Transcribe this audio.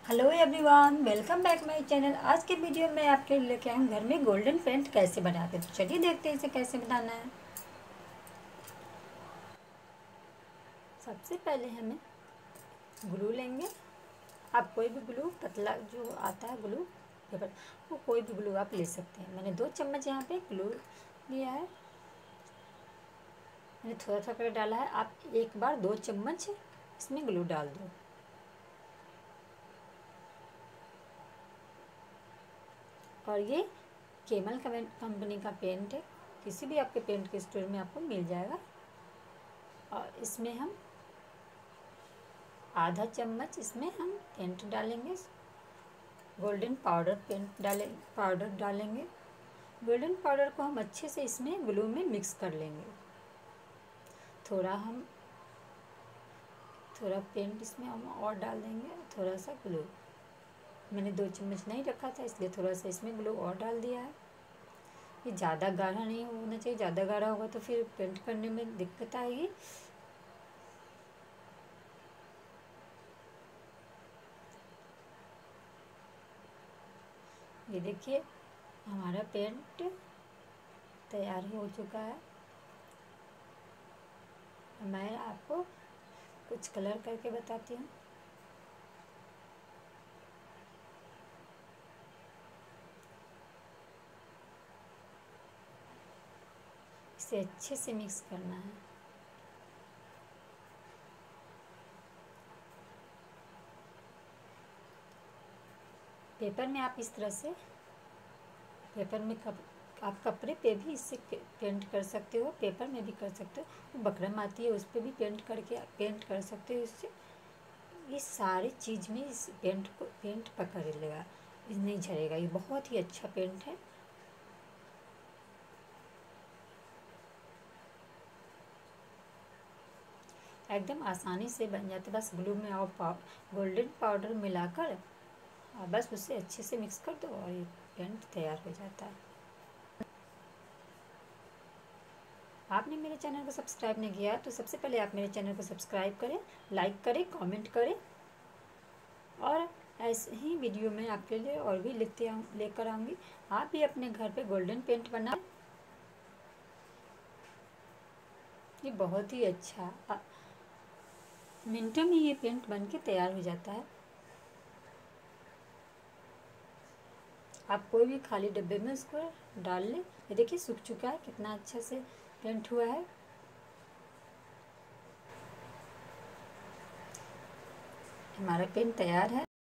Hello everyone, welcome back my channel. आज के video में आपके लिए लेके आए घर में गोल्डन पेंट कैसे बनाते हैं। तो चलिए देखते हैं इसे कैसे बनाना है। सबसे पहले हमें ग्लू लेंगे। आप कोई भी ग्लू, पतला जो आता है ग्लू पेपर, वो कोई भी ग्लू आप ले सकते हैं। मैंने 2 चम्मच यहाँ पे ग्लू लिया है। मैंने थोड़ा थोड़ा कर डाला है। आप एक बार 2 चम्मच इसमें ग्लू डाल दो। और ये केमल कंपनी का पेंट है। किसी भी आपके पेंट के स्टोर में आपको मिल जाएगा। और इसमें हम आधा चम्मच इसमें हम पेंट डालेंगे। गोल्डन पाउडर डालेंगे। गोल्डन पाउडर को हम अच्छे से इसमें ग्लू में मिक्स कर लेंगे। थोड़ा पेंट इसमें हम और डाल देंगे, थोड़ा सा ग्लू। मैंने 2 चम्मच नहीं रखा था, इसलिए थोड़ा सा इसमें ग्लू और डाल दिया है। ये ज़्यादा गाढ़ा नहीं होना चाहिए। ज़्यादा गाढ़ा होगा तो फिर पेंट करने में दिक्कत आएगी। ये देखिए, हमारा पेंट तैयार हो चुका है। मैं आपको कुछ कलर करके बताती हूँ। इसे अच्छे से मिक्स करना है। पेपर में आप इस तरह से पेपर में आप कपड़े पे भी इससे पेंट कर सकते हो। पेपर में भी कर सकते हो। बकरम आती है, उस पर भी पेंट कर सकते हो। इससे ये सारी चीज़ में इस पेंट पकड़ लेगा, ये नहीं झड़ेगा। ये बहुत ही अच्छा पेंट है। एकदम आसानी से बन जाते। बस ग्लू में और गोल्डन पाउडर मिलाकर और बस उसे अच्छे से मिक्स कर दो और ये पेंट तैयार हो जाता है। आपने मेरे चैनल को सब्सक्राइब नहीं किया तो सबसे पहले आप मेरे चैनल को सब्सक्राइब करें, लाइक करें, कमेंट करें। और ऐसे ही वीडियो में आपके लिए और भी लेकर आऊँगी। आप भी अपने घर पे गोल्डन पेंट बनाएं। ये बहुत ही अच्छा, मिनटों में ये पेंट बन के तैयार हो जाता है। आप कोई भी खाली डब्बे में इसको डाल लें। ये देखिए सूख चुका है, कितना अच्छा से पेंट हुआ है। हमारा पेंट तैयार है।